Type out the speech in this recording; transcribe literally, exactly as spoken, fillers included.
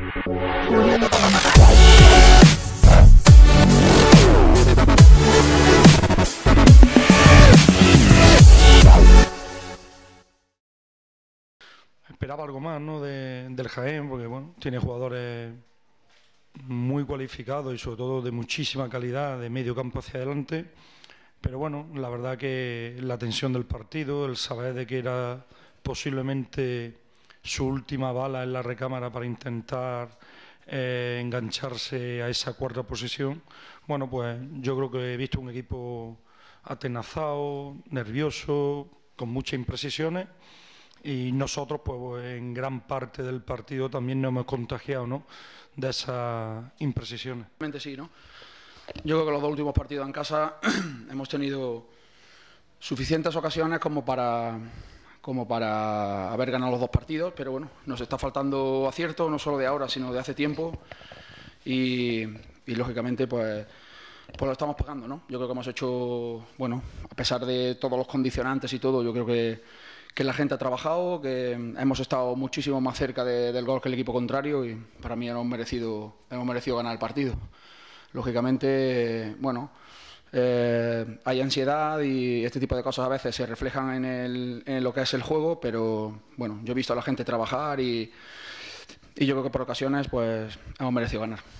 Esperaba algo más, ¿no?, de, del Jaén, porque bueno, tiene jugadores muy cualificados y sobre todo de muchísima calidad de medio campo hacia adelante, pero bueno, la verdad que la tensión del partido, el saber de que era posiblemente su última bala en la recámara para intentar eh, engancharse a esa cuarta posición, bueno, pues yo creo que he visto un equipo atenazado, nervioso, con muchas imprecisiones. Y nosotros, pues en gran parte del partido también nos hemos contagiado, ¿no?, de esas imprecisiones. Sí, ¿no? Yo creo que los dos últimos partidos en casa hemos tenido suficientes ocasiones como para, como para haber ganado los dos partidos, pero bueno, nos está faltando acierto, no solo de ahora, sino de hace tiempo. Y, y lógicamente, pues, pues lo estamos pagando, ¿no? Yo creo que hemos hecho, bueno, a pesar de todos los condicionantes y todo, yo creo que que la gente ha trabajado, que hemos estado muchísimo más cerca de, del gol que el equipo contrario y para mí hemos merecido, hemos merecido ganar el partido. Lógicamente, bueno, eh, hay ansiedad y este tipo de cosas a veces se reflejan en, el, en lo que es el juego, pero bueno, yo he visto a la gente trabajar y, y yo creo que por ocasiones pues hemos merecido ganar.